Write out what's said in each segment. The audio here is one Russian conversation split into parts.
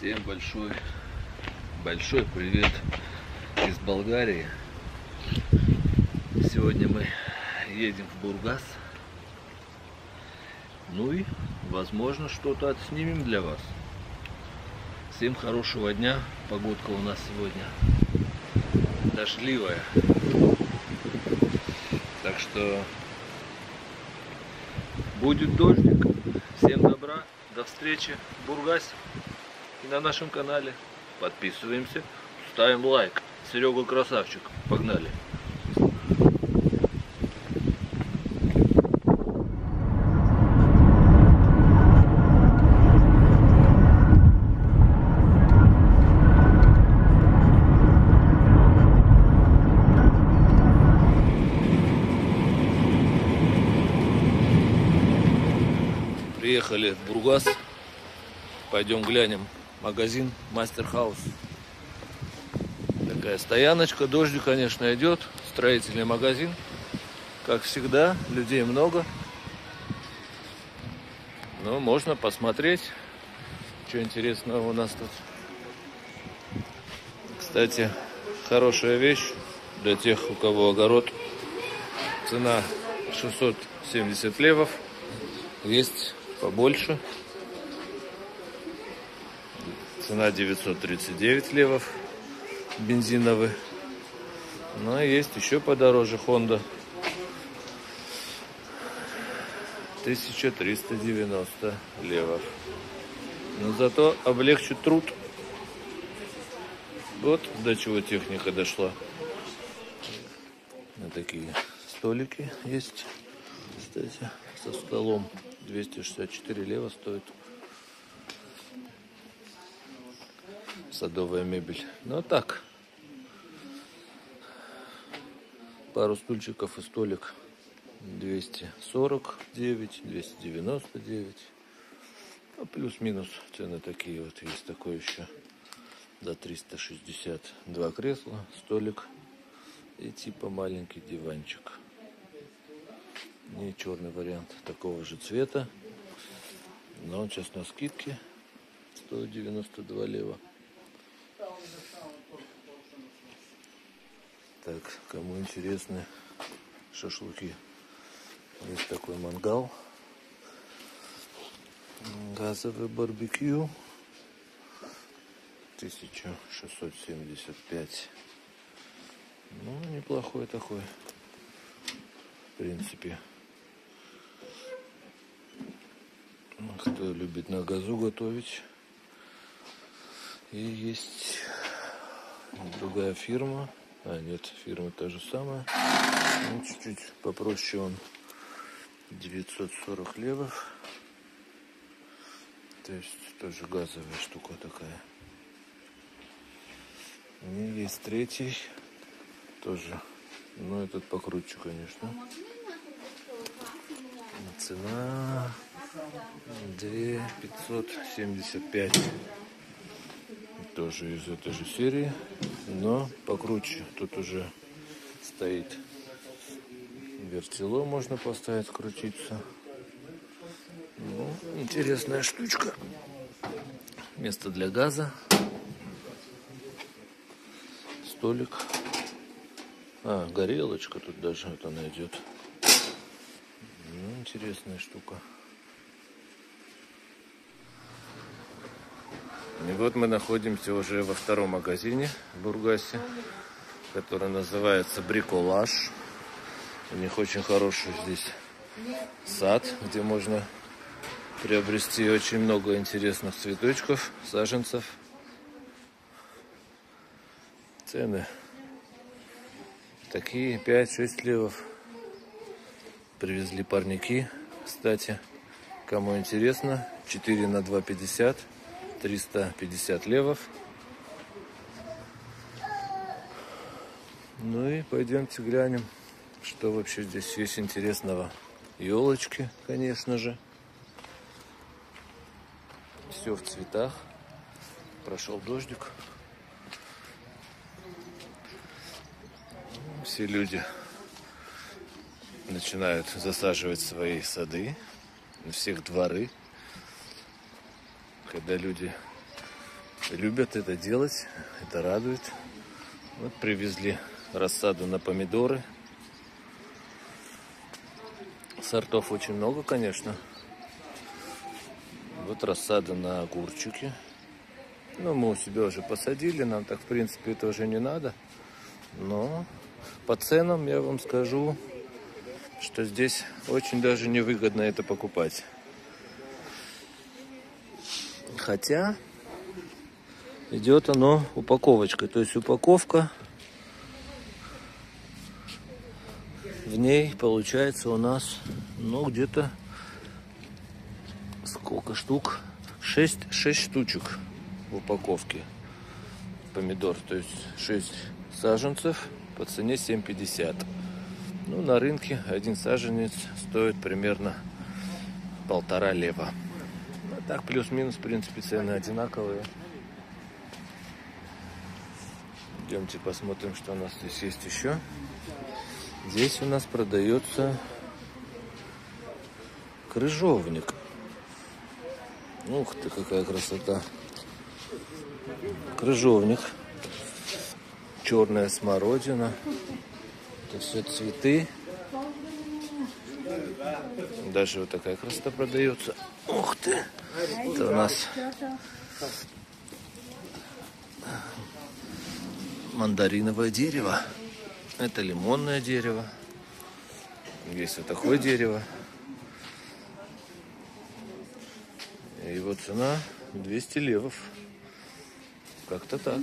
Всем большой привет из Болгарии. Сегодня мы едем в Бургас. Ну и, возможно, что-то отснимем для вас. Всем хорошего дня. Погодка у нас сегодня дождливая. Так что будет дождик. Всем добра. До встречи в Бургасе и на нашем канале. Подписываемся, ставим лайк. Серега красавчик. Погнали. Приехали в Бургас. Пойдем глянем магазин Мастер Хаус. Такая стояночка. Дождь, конечно, идет. Строительный магазин. Как всегда, людей много. Но можно посмотреть, что интересного у нас тут. Кстати, хорошая вещь для тех, у кого огород. Цена 670 левов. Есть побольше. Цена 939 левов. Бензиновый. Но есть еще подороже. Honda 1390 левов. Но зато облегчит труд. Вот до чего техника дошла. Вот такие столики есть. Кстати, со столом 264 лева стоит. Садовая мебель. Ну так. Пару стульчиков и столик 249, 299. Ну, плюс-минус цены такие вот. Есть такой еще за 362 кресла, столик и типа маленький диванчик. И черный вариант такого же цвета. Но он сейчас на скидке. 192 лева. Так, кому интересны шашлыки. Есть такой мангал. Газовый барбекю. 1675. Ну, неплохой такой. В принципе. Кто любит на газу готовить. И есть другая фирма. А, нет, фирма та же самая. Ну, чуть-чуть попроще он. 940 левов. То есть тоже газовая штука такая. И есть третий. Тоже. Но этот покруче, конечно. Цена 2575. Тоже из этой же серии, но покруче. Тут уже стоит вертело, можно поставить, крутиться. Ну, интересная штучка. Место для газа. Столик. А, горелочка тут даже вот она идет. Ну, интересная штука. И вот мы находимся уже во втором магазине в Бургасе, который называется Бриколаж. У них очень хороший здесь сад, где можно приобрести очень много интересных цветочков, саженцев. Цены такие 5-6 левов. Привезли парники, кстати, кому интересно, 4 на 2,50. 350 левов. Ну и пойдемте глянем, что вообще здесь есть интересного. Елочки, конечно же. Все в цветах. Прошел дождик. Все люди начинают засаживать свои сады. На всех дворы. Когда люди любят это делать, это радует. Вот привезли рассаду на помидоры. Сортов очень много, конечно. Вот рассада на огурчики. Ну, мы у себя уже посадили, нам так, в принципе, это уже не надо. Но по ценам я вам скажу, что здесь очень даже невыгодно это покупать. Хотя идет оно упаковочкой. То есть упаковка, в ней получается у нас, ну, где-то сколько штук? 6 штучек в упаковке помидор. То есть 6 саженцев по цене 7,50. Ну, на рынке один саженец стоит примерно 1,5 лева. А так, плюс-минус, в принципе, цены одинаковые. Идемте посмотрим, что у нас здесь есть еще. Здесь у нас продается крыжовник. Ух ты, какая красота. Крыжовник. Черная смородина. Это все цветы. Даже вот такая красота продается. Ух ты. Это у нас мандариновое дерево. Это лимонное дерево. Есть вот такое дерево. И его цена 200 левов. Как-то так.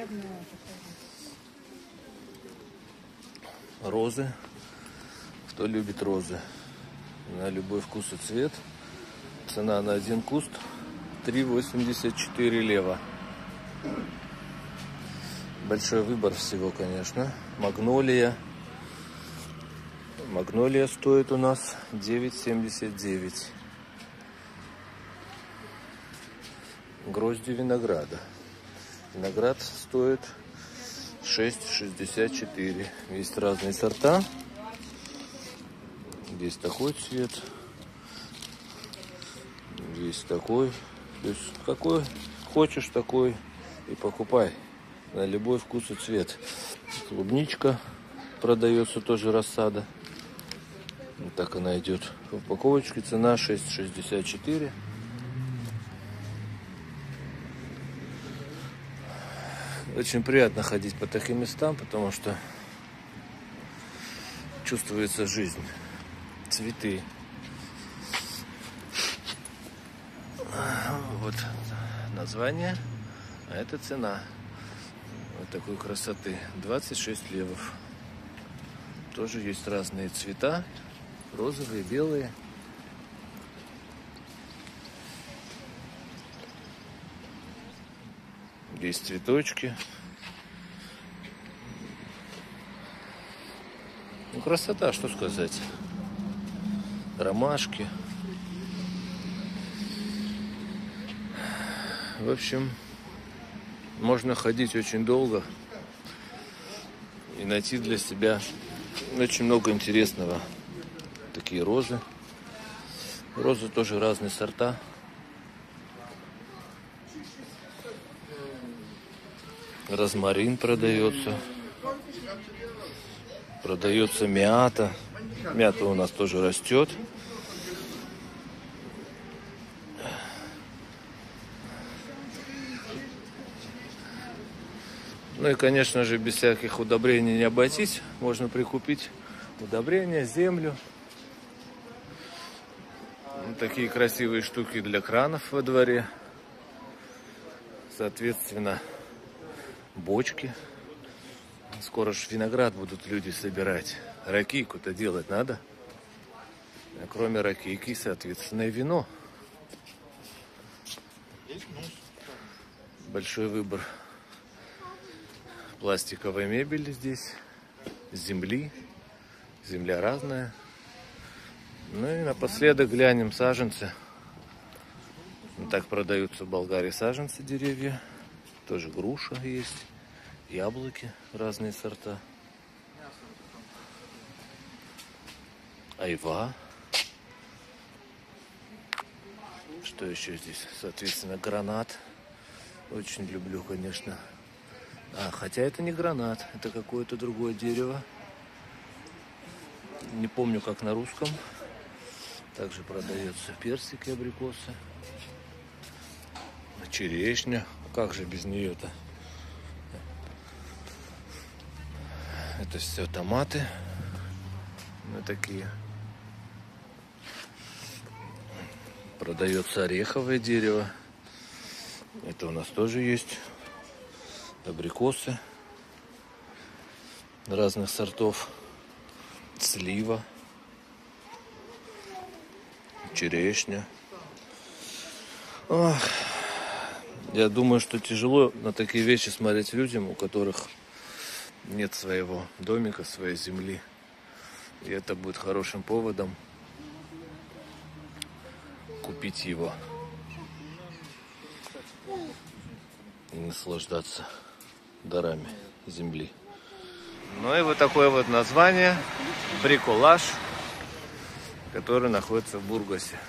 Розы. Кто любит розы? На любой вкус и цвет. Цена на один куст 3,84 лева. Большой выбор всего, конечно. Магнолия. Магнолия стоит у нас 9,79. Грозди винограда. Виноград стоит 6,64. Есть разные сорта. Есть такой цвет. Есть такой. То есть какой хочешь, такой и покупай. На любой вкус и цвет. Клубничка продается, тоже рассада. Вот так она идет в упаковочке. Цена 6,64. Очень приятно ходить по таким местам, потому что чувствуется жизнь. Цветы. Вот название, а это цена. Вот такой красоты. 26 левов. Тоже есть разные цвета. Розовые, белые. Есть цветочки. Ну, красота, что сказать. Ромашки. В общем, можно ходить очень долго и найти для себя очень много интересного. Такие розы. Розы тоже разные сорта. Розмарин продается. Продается мята. Мята у нас тоже растет. Ну и, конечно же, без всяких удобрений не обойтись. Можно прикупить удобрения, землю. Вот такие красивые штуки для кранов во дворе. Соответственно, бочки. Скоро ж виноград будут люди собирать. Ракийку-то делать надо. А кроме ракийки, соответственно, и вино. Большой выбор пластиковой мебели здесь. Земли. Земля разная. Ну и напоследок глянем саженцы. Вот так продаются в Болгарии саженцы, деревья. Тоже груша есть. Яблоки, разные сорта. Айва. Что еще здесь? Соответственно, гранат. Очень люблю, конечно. Хотя это не гранат, это какое-то другое дерево. Не помню, как на русском. Также продается персик и абрикосы. Черешня. Как же без нее-то? Это все томаты. Вот такие. Продается ореховое дерево. Это у нас тоже есть. Абрикосы разных сортов. Слива. Черешня. Я думаю, что тяжело на такие вещи смотреть людям, у которых нет своего домика, своей земли. И это будет хорошим поводом купить его и наслаждаться дарами земли. Ну и вот такое вот название Бриколаж, который находится в Бургасе.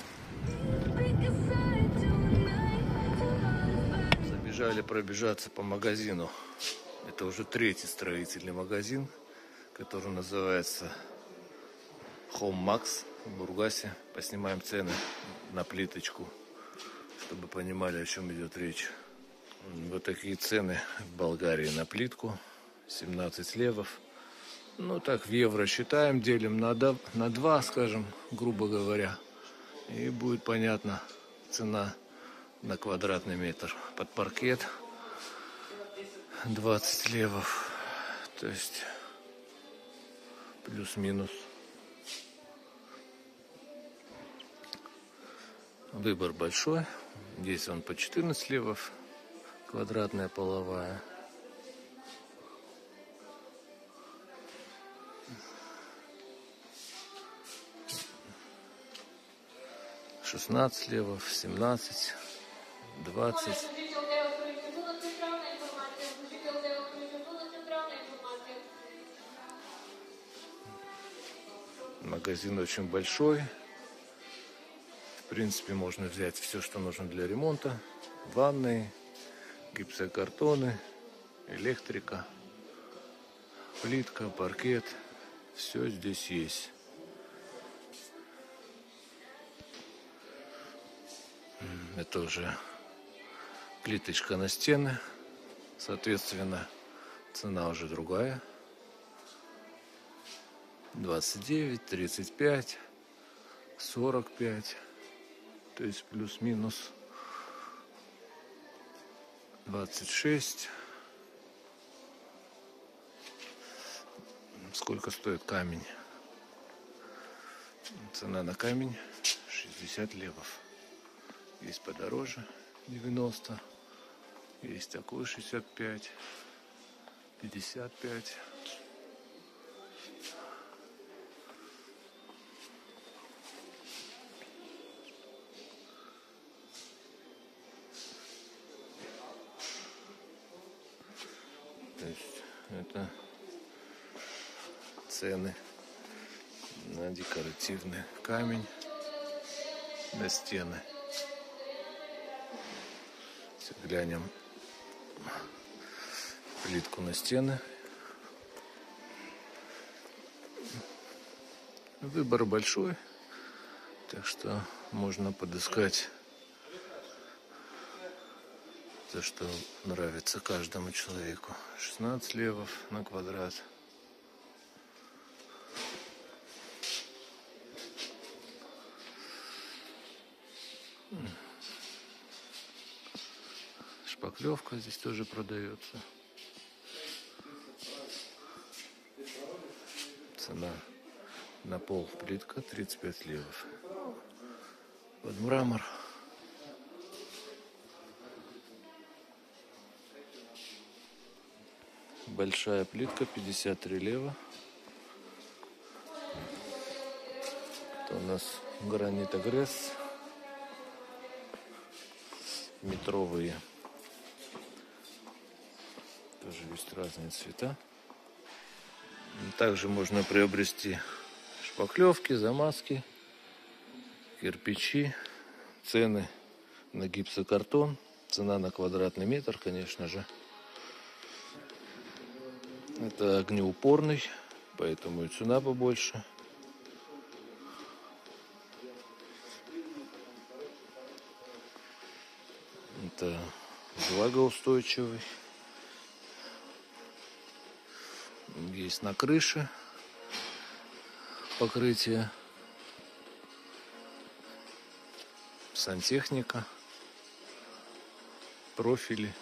Забежали пробежаться по магазину. Это уже третий строительный магазин, который называется Home Max в Бургасе. Поснимаем цены на плиточку, чтобы понимали, о чем идет речь. Вот такие цены в Болгарии на плитку. 17 левов. Ну так в евро считаем, делим на 2, скажем, грубо говоря. И будет понятна цена на квадратный метр. Под паркет 20 левов. То есть плюс-минус. Выбор большой. Здесь он по 14 левов. Квадратная половая. $16 левов, 17, 20. Магазин очень большой. В принципе, можно взять все, что нужно для ремонта. Ванны, гипсокартоны, электрика, плитка, паркет. Все здесь есть. Это уже плиточка на стены. Соответственно, цена уже другая. 29, 35, 45. То есть плюс-минус 26. Сколько стоит камень? Цена на камень 60 левов. Есть подороже 90. Есть такой 65. 55. То есть это цены на декоративный камень, на стены. Глянем плитку на стены. Выбор большой, так что можно подыскать то, что нравится каждому человеку. 16 левов на квадрат. Шпаклевка здесь тоже продается. Цена на пол плитка 35 левов. Под мрамор. Большая плитка 53 лева. Это у нас гранит агресс. Метровые. Тоже есть разные цвета. Также можно приобрести шпаклевки, замазки, кирпичи. Цены на гипсокартон Цена на квадратный метр, конечно же. Это огнеупорный, поэтому и цена побольше. Это влагоустойчивый. Есть на крыше покрытие. Сантехника. Профили.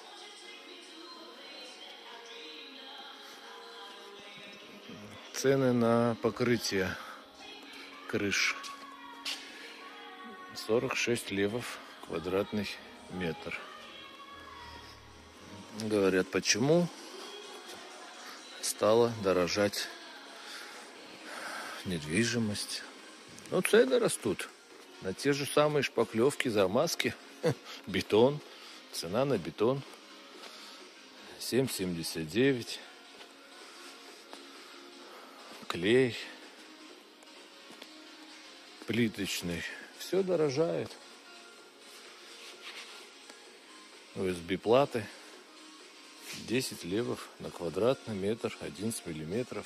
Цены на покрытие крыш. 46 левов квадратный метр. Говорят, почему стала дорожать недвижимость. Ну, цены растут на те же самые шпаклевки, замазки, бетон. Цена на бетон 7,79. Клей плиточный. Все дорожает. ОСБ платы 10 левов на квадратный метр, 11 миллиметров.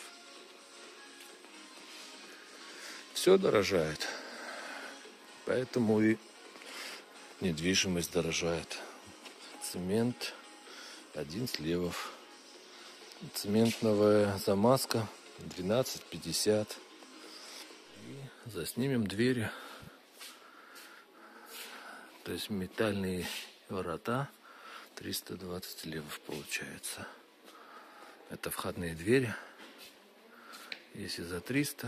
Все дорожает. Поэтому и недвижимость дорожает. Цемент 11 левов. Цементная замазка 12,50. И заснимем двери. То есть метальные ворота 320 левов получается. Это входные двери. Если за 300.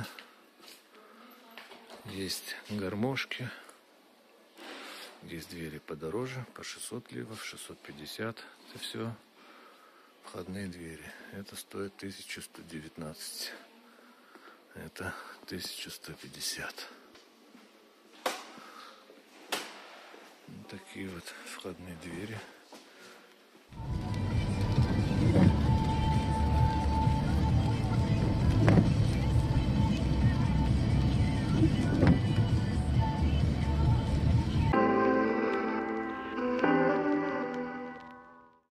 Есть гармошки. Есть двери подороже, по 600 левов, 650. Это все входные двери. Это стоит 1119. Это 1150. Вот такие вот входные двери.